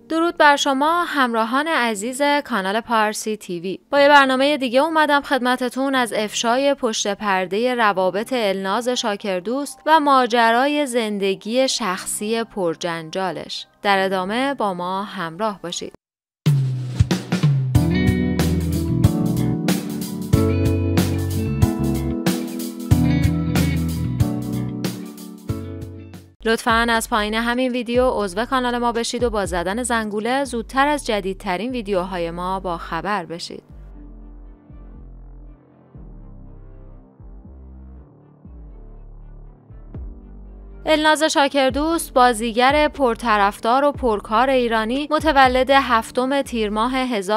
درود بر شما همراهان عزیز کانال پارسی تیوی. با یه برنامه دیگه اومدم خدمتتون از افشای پشت پرده روابط الناز شاکردوست و ماجرای زندگی شخصی پرجنجالش. در ادامه با ما همراه باشید. لطفاً از پایین همین ویدیو عضو کانال ما بشید و با زدن زنگوله زودتر از جدیدترین ویدیوهای ما با خبر بشید. الناز شاکردوست بازیگر پرطرفدار و پرکار ایرانی متولد 7 تیر ماه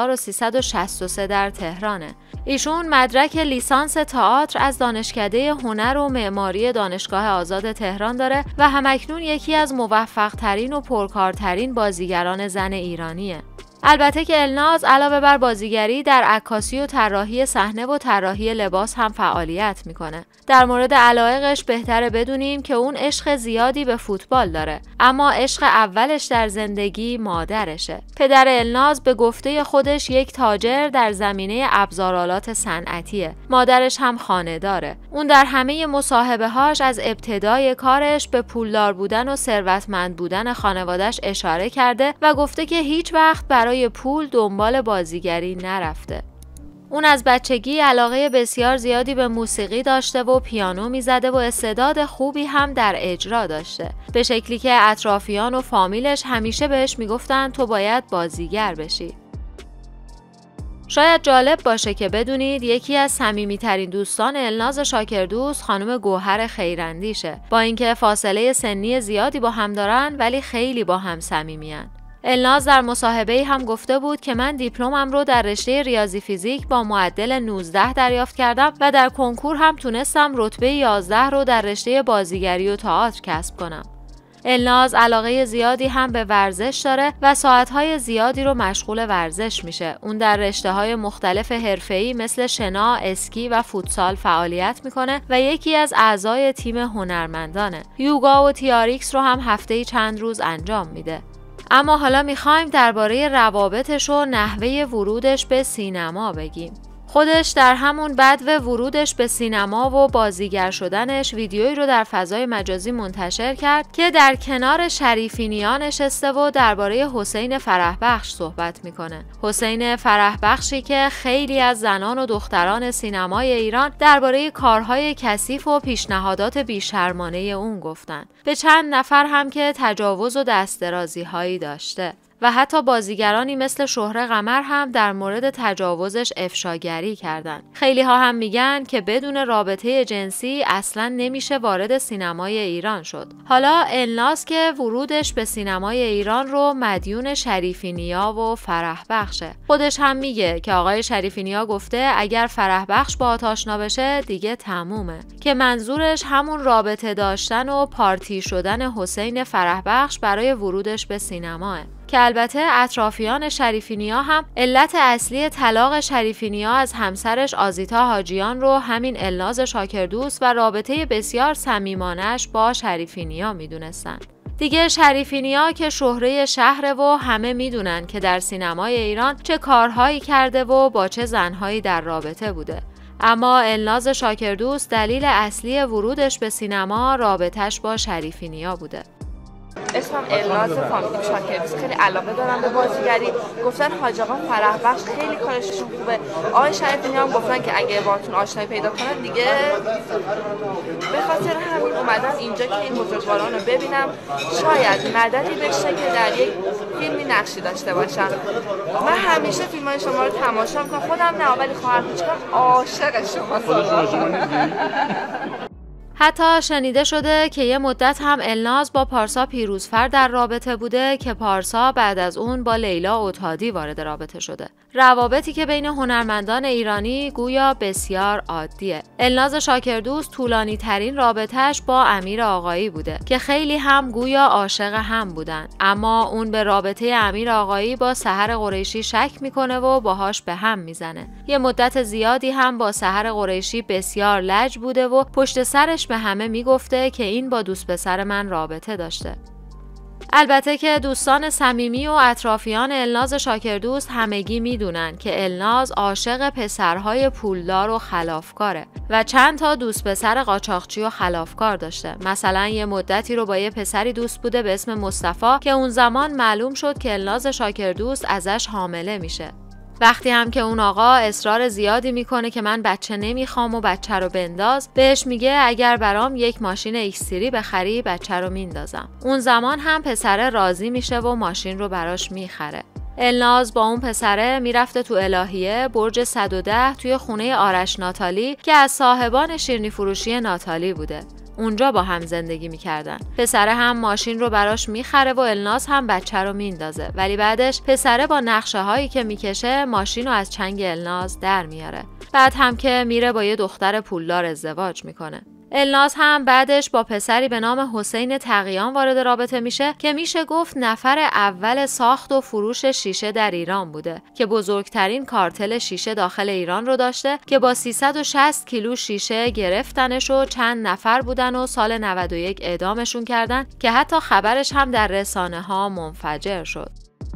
1363 در تهرانه. ایشون مدرک لیسانس تئاتر از دانشکده هنر و معماری دانشگاه آزاد تهران داره و همکنون یکی از موفق‌ترین و پرکارترین بازیگران زن ایرانیه. البته که الناز علاوه بر بازیگری در عکاسی و طراحی صحنه و طراحی لباس هم فعالیت میکنه. در مورد علایقش بهتره بدونیم که اون عشق زیادی به فوتبال داره، اما عشق اولش در زندگی مادرشه. پدر الناز به گفته خودش یک تاجر در زمینه ابزارآلات صنعتیه. مادرش هم خانه داره. اون در همه مصاحبه‌هاش از ابتدای کارش به پولدار بودن و ثروتمند بودن خانواده‌اش اشاره کرده و گفته که هیچ وقت برای پول دنبال بازیگری نرفته. اون از بچگی علاقه بسیار زیادی به موسیقی داشته و پیانو میزده و استعداد خوبی هم در اجرا داشته، به شکلی که اطرافیان و فامیلش همیشه بهش میگفتن تو باید بازیگر بشی. شاید جالب باشه که بدونید یکی از صمیمیترین دوستان الناز شاکردوست خانم گوهر خیراندیشه. با اینکه فاصله سنی زیادی با هم دارن ولی خیلی با هم صمیمیان. الناز در مصاحبه‌ای هم گفته بود که من دیپلمم رو در رشته ریاضی فیزیک با معدل 19 دریافت کردم و در کنکور هم تونستم رتبه 11 رو در رشته بازیگری و تئاتر کسب کنم. الناز علاقه زیادی هم به ورزش داره و ساعتهای زیادی رو مشغول ورزش میشه. اون در رشته‌های مختلف حرفه‌ای مثل شنا، اسکی و فوتسال فعالیت میکنه و یکی از اعضای تیم هنرمندانه. یوگا و تیاریکس رو هم هفته‌ای چند روز انجام میده. اما حالا میخوایم درباره روابطش و نحوه ورودش به سینما بگیم. خودش در همون بدو ورودش به سینما و بازیگر شدنش ویدیویی رو در فضای مجازی منتشر کرد که در کنار شریفی نیا نشسته و درباره حسین فرحبخش صحبت میکنه. حسین فرحبخشی که خیلی از زنان و دختران سینمای ایران درباره کارهای کثیف و پیشنهادات بیشرمانه اون گفتن. به چند نفر هم که تجاوز و دستدرازی هایی داشته. و حتی بازیگرانی مثل شهره قمر هم در مورد تجاوزش افشاگری کردن. خیلی ها هم میگن که بدون رابطه جنسی اصلا نمیشه وارد سینمای ایران شد. حالا الناز که ورودش به سینمای ایران رو مدیون شریفی نیا و فرحبخشه. خودش هم میگه که آقای شریفی نیا گفته اگر فرحبخش با آشنا بشه دیگه تمومه، که منظورش همون رابطه داشتن و پارتی شدن حسین فرحبخش برای ورودش به سینماه. که البته اطرافیان شریفی نیا هم علت اصلی طلاق شریفی نیا از همسرش آزیتا حاجیان رو همین الناز شاکردوست و رابطه بسیار صمیمانه‌اش با شریفی نیا میدونستن. دیگه شریفی نیا که شهره شهره و همه میدونن که در سینمای ایران چه کارهایی کرده و با چه زنهایی در رابطه بوده. اما الناز شاکردوست دلیل اصلی ورودش به سینما رابطش با شریفی نیا بوده. اسمم الناز، فامیلیم شاکردوست. خیلی علاقه دارم به بازیگری. گفتن حاج آقا فرحبخش خیلی کارشون خوبه. آقای شریفی نیا هم گفتن که اگه باهاتون آشنایی پیدا کنن دیگه. به خاطر همین اومدم اینجا که این بزرگواران رو ببینم، شاید مددی بشه که در یک فیلمی نقشی داشته باشم. من همیشه فیلمای شما رو تماشا میکنم، خودم نه ولی خواهر کوچیکم عاشق شماست. حتی شنیده شده که یه مدت هم الناز با پارسا پیروزفر در رابطه بوده که پارسا بعد از اون با لیلا اوتادی وارد رابطه شده. روابطی که بین هنرمندان ایرانی گویا بسیار عادیه. الناز شاکردوست طولانی ترین رابطهش با امیر آقایی بوده که خیلی هم گویا عاشق هم بودن، اما اون به رابطه امیر آقایی با سحر قریشی شک میکنه و باهاش به هم میزنه. یه مدت زیادی هم با سحر قریشی بسیار لج بوده و پشت سرش به همه میگفته که این با دوست پسر من رابطه داشته. البته که دوستان صمیمی و اطرافیان الناز شاکردوست همگی میدونن که الناز عاشق پسرهای پولدار و خلافکاره و چند تا دوست پسر قاچاقچی و خلافکار داشته. مثلا یه مدتی رو با یه پسری دوست بوده به اسم مصطفی که اون زمان معلوم شد که الناز شاکردوست ازش حامله میشه. وقتی هم که اون آقا اصرار زیادی میکنه که من بچه نمیخوام و بچه رو بنداز، بهش میگه اگر برام یک ماشین ایکسیری بخری بچه رو میندازم. اون زمان هم پسره راضی میشه و ماشین رو براش میخره. الناز با اون پسره میرفته تو الهیه برج 110 توی خونه آرش ناتالی که از صاحبان شیرینی فروشی ناتالی بوده. اونجا با هم زندگی میکردن. پسره هم ماشین رو براش میخره و الناز هم بچه رو میندازه، ولی بعدش پسره با نقشه هایی که میکشه ماشین رو از چنگ الناز در میاره. بعد هم که میره با یه دختر پولدار ازدواج میکنه. الناز هم بعدش با پسری به نام حسین تقیان وارد رابطه میشه که میشه گفت نفر اول ساخت و فروش شیشه در ایران بوده که بزرگترین کارتل شیشه داخل ایران رو داشته که با 360 کیلو شیشه گرفتنش و چند نفر بودن و سال 91 اعدامشون کردن که حتی خبرش هم در رسانه ها منفجر شد.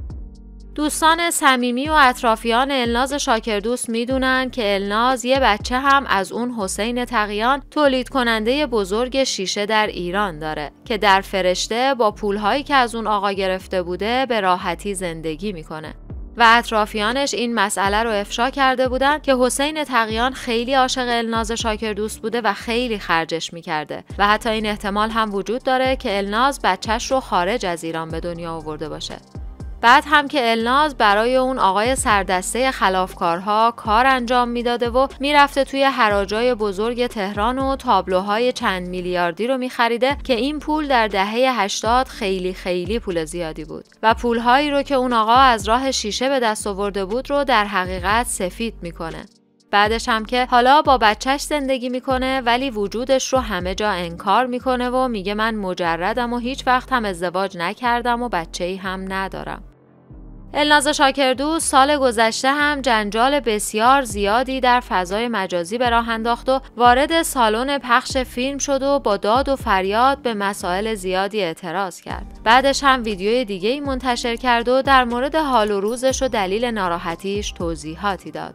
دوستان صمیمی و اطرافیان الناز شاکردوست میدونن که الناز یه بچه هم از اون حسین تقیان تولید کننده بزرگ شیشه در ایران داره که در فرشته با پولهایی که از اون آقا گرفته بوده به راحتی زندگی میکنه. و اطرافیانش این مسئله رو افشا کرده بودن که حسین تقیان خیلی عاشق الناز شاکردوست بوده و خیلی خرجش میکرده و حتی این احتمال هم وجود داره که الناز بچهش رو خارج از ایران به دنیا آورده باشه. بعد هم که الناز برای اون آقای سردسته خلافکارها کار انجام میداده و میرفته توی حراجای بزرگ تهران و تابلوهای چند میلیاردی رو میخریده که این پول در دهه 80 خیلی پول زیادی بود و پولهایی رو که اون آقا از راه شیشه به دست آورده بود رو در حقیقت سفید میکنه. بعدش هم که حالا با بچهش زندگی میکنه ولی وجودش رو همه جا انکار میکنه و میگه من مجردم و هیچ وقت هم ازدواج نکردم و بچه‌ای هم ندارم. الناز شاکردوست سال گذشته هم جنجال بسیار زیادی در فضای مجازی به راه انداخت و وارد سالن پخش فیلم شد و با داد و فریاد به مسائل زیادی اعتراض کرد. بعدش هم ویدیوی دیگه‌ای منتشر کرد و در مورد حال و روزش و دلیل ناراحتیش توضیحاتی داد.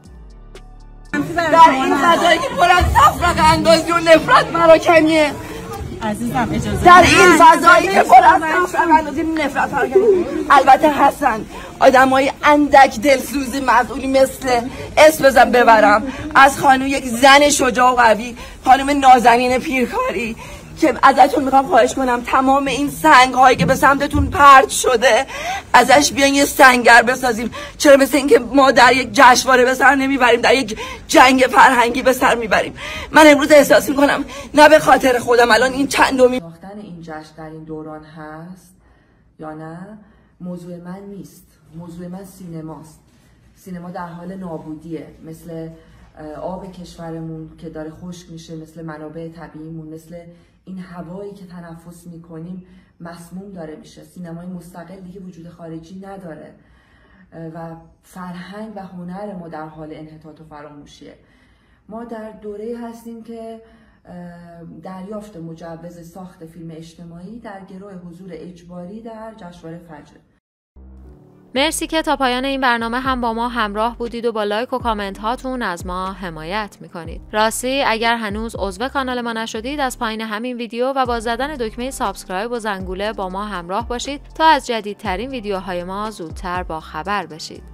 در این فضایی که پر از تفرقه اندازی و نفرت مراکنیه عزیزم اجازه در این فضایی که پر از تفرقه اندازی نفرت مراکنیه البته هستن آدمای اندک دلسوزی مسئولی مثل اسم بزن ببرم از خانم یک زن شجاع و قوی خانم نازنین پیرکاری که ازتون میخوام خواهش کنم تمام این سنگ هایی که به سمتتون پرت شده ازش بیان یه سنگر بسازیم. چرا مثل این که ما در یک جشنواره به سر نمیبریم، در یک جنگ فرهنگی به سر میبریم. من امروز احساس میکنم نه به خاطر خودم الان این چندمی ساختن این جشن در این دوران هست یا نه موضوع من نیست. موضوع من سینماست. سینما در حال نابودیه، مثل آب کشورمون که داره خشک میشه، مثل منابع طبیعیمون، مثل این هوایی که تنفس میکنیم مسموم داره میشه. سینمای مستقل دیگه وجود خارجی نداره و فرهنگ و هنر ما در حال انحطاط و فراموشیه. ما در دوره‌ای هستیم که دریافت مجوز ساخت فیلم اجتماعی در گروه حضور اجباری در جشنواره فجر. مرسی که تا پایان این برنامه هم با ما همراه بودید و با لایک و کامنت هاتون از ما حمایت میکنید. راستی اگر هنوز عضو کانال ما نشدید از پایین همین ویدیو و با زدن دکمه سابسکرایب و زنگوله با ما همراه باشید تا از جدیدترین ویدیوهای ما زودتر با خبر بشید.